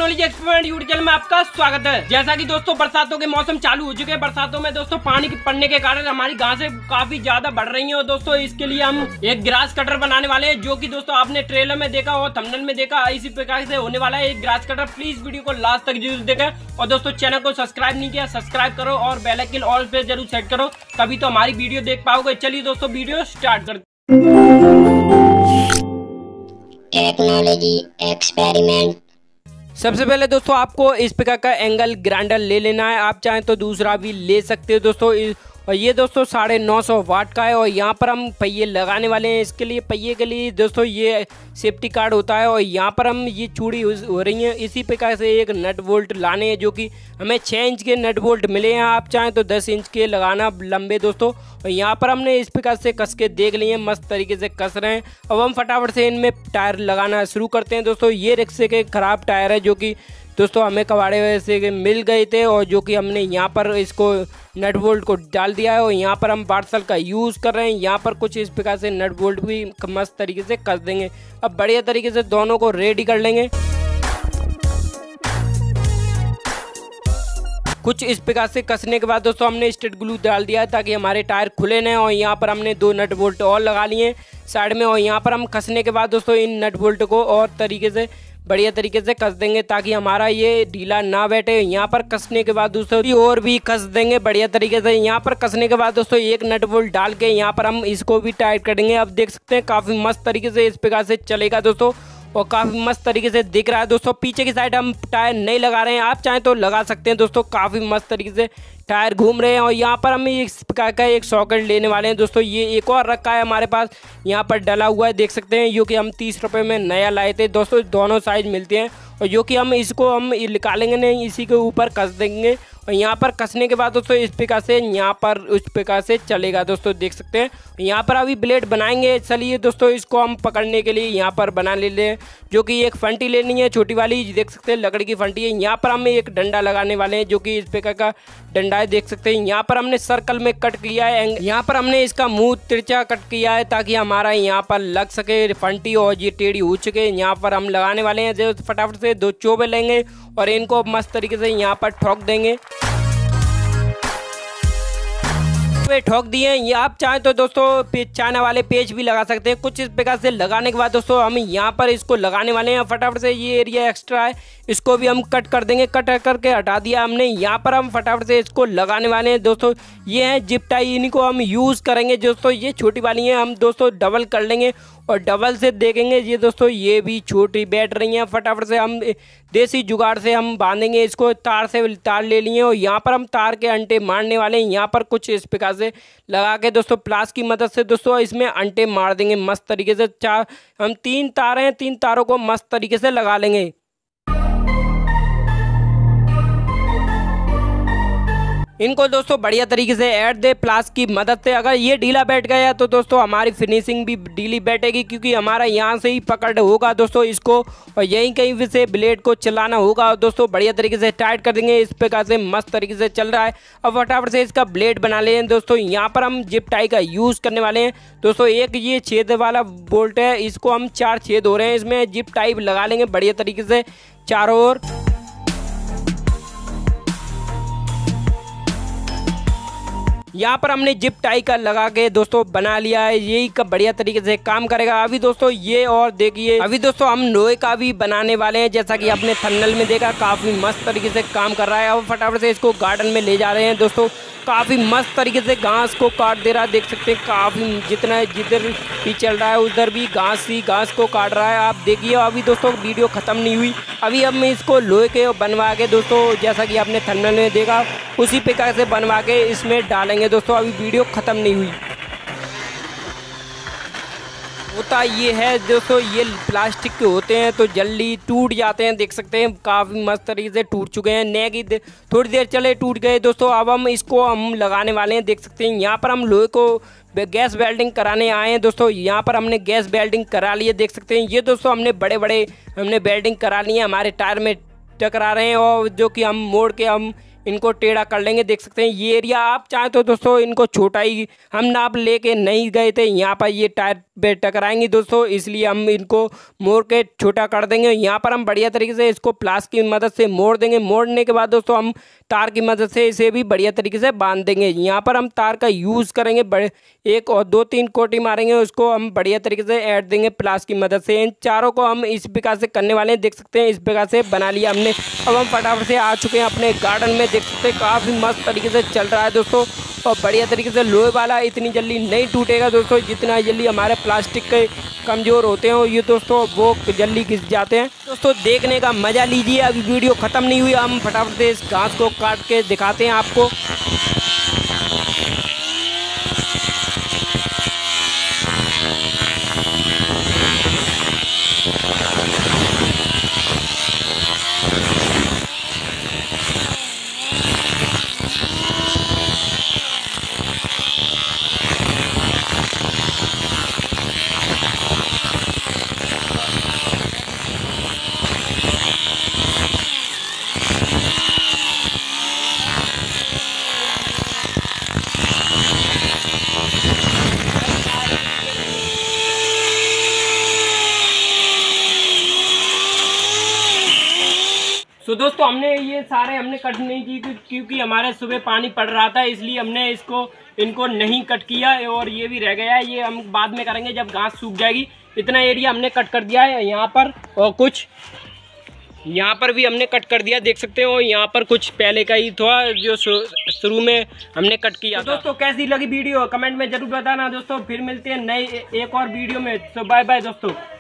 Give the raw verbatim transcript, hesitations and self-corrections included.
Technology experiment YouTube channel में आपका स्वागत है। जैसा कि दोस्तों बरसातों के मौसम चालू हो चुके हैं, बरसातों में दोस्तों पानी पड़ने के कारण हमारी घासें काफी ज्यादा बढ़ रही हैं और दोस्तों इसके लिए हम एक ग्रास कटर बनाने वाले हैं, जो कि दोस्तों आपने ट्रेलर में देखा और थंबनेल में देखा। इसी प्रकार से होने वाला है एक ग्रास कटर। प्लीज वीडियो को लास्ट तक जरूर देखें और दोस्तों चैनल को सब्सक्राइब नहीं किया सब्सक्राइब करो और बेल आइकन ऑल पे जरूर सेट करो, तभी तो हमारी वीडियो देख पाओगे। चलिए दोस्तों वीडियो स्टार्ट करते टेक्नोलॉजी एक्सपेरिमेंट। सबसे पहले दोस्तों आपको इस प्रकार का एंगल ग्राइंडर ले लेना है, आप चाहें तो दूसरा भी ले सकते हो दोस्तों। और ये दोस्तों साढ़े नौ सौ वाट का है और यहाँ पर हम पहिए लगाने वाले हैं। इसके लिए पहिए के लिए दोस्तों ये सेफ्टी कार्ड होता है और यहाँ पर हम ये चूड़ी हो रही है। इसी प्रकार से एक नट बोल्ट लाने हैं, जो कि हमें छः इंच के नट बोल्ट मिले हैं, आप चाहें तो दस इंच के लगाना लंबे दोस्तों। और यहाँ पर हमने इस प्रकार से कस के देख लिए, मस्त तरीके से कस रहे हैं। अब हम फटाफट से इनमें टायर लगाना शुरू करते हैं दोस्तों। ये रिक्शे के ख़राब टायर है, जो कि दोस्तों हमें कबाड़े वैसे मिल गए थे और जो कि हमने यहाँ पर इसको नट बोल्ट को डाल दिया है और यहाँ पर हम बार्सल का यूज़ कर रहे हैं। यहाँ पर कुछ इस प्रकार से नट बोल्ट भी मस्त तरीके से कस देंगे। अब बढ़िया तरीके से दोनों को रेडी कर लेंगे। कुछ इस प्रकार से कसने के बाद दोस्तों हमने स्टेट ग्लू डाल दिया है ताकि हमारे टायर खुले न। और यहाँ पर हमने दो नट बोल्ट और लगा लिए साइड में और यहाँ पर हम कसने के बाद दोस्तों इन नट बोल्ट को और तरीके से बढ़िया तरीके से कस देंगे ताकि हमारा ये ढीला ना बैठे। यहाँ पर कसने के बाद दोस्तों और भी कस देंगे बढ़िया तरीके से। यहाँ पर कसने के बाद दोस्तों एक नट बोल्ट डाल के यहाँ पर हम इसको भी टाइट करेंगे। अब देख सकते हैं काफ़ी मस्त तरीके से इस प्रकार से चलेगा दोस्तों और काफ़ी मस्त तरीके से दिख रहा है दोस्तों। पीछे की साइड हम टायर नहीं लगा रहे हैं, आप चाहें तो लगा सकते हैं दोस्तों। काफ़ी मस्त तरीके से टायर घूम रहे हैं और यहाँ पर हम इस प्रकार का एक सॉकेट लेने वाले हैं दोस्तों। ये एक और रखा है हमारे पास, यहाँ पर डला हुआ है, देख सकते हैं, जो कि हम तीस रुपये में नया लाए थे दोस्तों। दोनों साइज मिलते हैं और जो कि हम इसको हम निकालेंगे नहीं, इसी के ऊपर कस देंगे। और यहाँ पर कसने के बाद दोस्तों इस प्रकार से यहाँ पर उस प्रकार से चलेगा दोस्तों, देख सकते हैं। यहाँ पर अभी ब्लेड बनाएंगे। चलिए दोस्तों इसको हम पकड़ने के लिए यहाँ पर बना ले लें, जो कि एक फंटी लेनी है छोटी वाली, देख सकते हैं लकड़ी की फंटी है। यहाँ पर हम एक डंडा लगाने वाले हैं, जो कि इस प्रकार का डंडा है, देख सकते हैं। यहाँ पर हमने सर्कल में कट किया है, यहाँ पर हमने इसका मुंह तिरछा कट किया है ताकि हमारा यहाँ पर लग सके फंटी और ये टेढ़ी हो चुके। यहाँ पर हम लगाने वाले हैं। जो फटाफट से दो चोबे लेंगे और इनको मस्त तरीके से यहाँ पर ठोक देंगे। ठोक दिए। ये आप चाहें तो दोस्तों चाइना वाले पेज भी लगा सकते हैं। कुछ इस प्रकार से लगाने के बाद दोस्तों हम यहाँ पर इसको लगाने वाले हैं। फटाफट से ये एरिया एक्स्ट्रा है, इसको भी हम कट कर देंगे। कट करके हटा दिया हमने। यहाँ पर हम फटाफट से इसको लगाने वाले हैं दोस्तों। ये है जिप टाई, इन्हीं को हम यूज़ करेंगे दोस्तों। ये छोटी वाली हैं, हम दोस्तों डबल कर लेंगे और डबल से देखेंगे। ये दोस्तों ये भी छोटी बैठ रही हैं। फटाफट से हम देसी जुगाड़ से हम बांधेंगे इसको। तार से तार ले लिए और यहाँ पर हम तार के अंटे मारने वाले हैं। यहाँ पर कुछ इस प्रकार से लगा के दोस्तों प्लास की मदद से दोस्तों इसमें अंटे मार देंगे मस्त तरीके से। चार हम तीन तार हैं, तीन तारों को मस्त तरीके से लगा लेंगे। इनको दोस्तों बढ़िया तरीके से ऐड दे प्लास की मदद से। अगर ये ढीला बैठ गया तो दोस्तों हमारी फिनिशिंग भी ढीली बैठेगी, क्योंकि हमारा यहाँ से ही पकड़ होगा दोस्तों इसको और यहीं कहीं से ब्लेड को चलाना होगा दोस्तों। बढ़िया तरीके से टाइट कर देंगे। इस प्रकार से मस्त तरीके से चल रहा है। अब फटाफट से इसका ब्लेड बना लें दोस्तों। यहाँ पर हम जिप टाई का यूज़ करने वाले हैं दोस्तों। एक ये छेद वाला बोल्ट है, इसको हम चार छेद हो रहे हैं, इसमें जिप टाई लगा लेंगे बढ़िया तरीके से चारों ओर। यहाँ पर हमने जिप टाई का लगा के दोस्तों बना लिया है, यही का बढ़िया तरीके से काम करेगा। अभी दोस्तों ये और देखिए, अभी दोस्तों हम लोहे का भी बनाने वाले हैं, जैसा कि आपने थंबनेल में देखा। काफ़ी मस्त तरीके से काम कर रहा है। अब फटाफट से इसको गार्डन में ले जा रहे हैं दोस्तों। काफ़ी मस्त तरीके से घास को काट दे रहा है, देख सकते हैं। काफ़ी जितना जिधर भी चल रहा है उधर भी घास ही घास को काट रहा है, आप देखिए। अभी दोस्तों वीडियो ख़त्म नहीं हुई, अभी हम इसको लोहे के बनवा के दोस्तों, जैसा कि आपने थंबनेल में देखा, उसी प्रकार से बनवा के इसमें डालेंगे दोस्तों। अभी वीडियो ख़त्म नहीं हुई। होता ये है दोस्तों, ये प्लास्टिक के होते हैं तो जल्दी टूट जाते हैं, देख सकते हैं। काफ़ी मस्त तरीके से टूट चुके हैं। नए की थोड़ी देर चले टूट गए दोस्तों। अब हम इसको हम लगाने वाले हैं, देख सकते हैं। यहाँ पर हम लोहे को गैस वेल्डिंग कराने आए हैं दोस्तों। यहाँ पर हमने गैस वेल्डिंग करा ली है, देख सकते हैं। ये दोस्तों हमने बड़े बड़े हमने वेल्डिंग करा ली है, हमारे टायर में टकरा रहे हैं और जो कि हम मोड़ के हम इनको टेढ़ा कर लेंगे। देख सकते हैं ये एरिया, आप चाहें तो दोस्तों इनको छोटा ही, हम नाप लेके नहीं गए थे, यहाँ पर ये टायर पे टकराएंगे दोस्तों, इसलिए हम इनको मोड़ के छोटा कर देंगे। यहाँ पर हम बढ़िया तरीके से इसको प्लास की मदद से मोड़ देंगे। मोड़ने के बाद दोस्तों हम तार की मदद से इसे भी बढ़िया तरीके से बांध देंगे। यहाँ पर हम तार का यूज़ करेंगे, बड़े एक और दो तीन कोटी मारेंगे, उसको हम बढ़िया तरीके से ऐड देंगे प्लास की मदद से। इन चारों को हम इस प्रकार से करने वाले हैं। देख सकते हैं इस प्रकार से बना लिया हमने। अब हम फटाफट से आ चुके हैं अपने गार्डन में। देख सकते हैं काफ़ी मस्त तरीके से चल रहा है दोस्तों, और बढ़िया तरीके से लोहे वाला इतनी जल्दी नहीं टूटेगा दोस्तों, जितना जल्दी हमारे प्लास्टिक के कमज़ोर होते हैं ये दोस्तों, वो जल्दी घिस जाते हैं। दोस्तों देखने का मज़ा लीजिए, अभी वीडियो ख़त्म नहीं हुई, हम फटाफट से इस घास को काट के दिखाते हैं आपको। तो दोस्तों हमने ये सारे हमने कट नहीं की क्योंकि हमारे सुबह पानी पड़ रहा था, इसलिए हमने इसको इनको नहीं कट किया, और ये भी रह गया है, ये हम बाद में करेंगे जब घास सूख जाएगी। इतना एरिया हमने कट कर दिया है यहाँ पर, और कुछ यहाँ पर भी हमने कट कर दिया, देख सकते हो। यहाँ पर कुछ पहले का ही था जो शुरू में हमने कट किया। तो दोस्तों कैसी लगी वीडियो कमेंट में जरूर बताना दोस्तों, फिर मिलते हैं नए एक और वीडियो में। तो बाय बाय दोस्तों।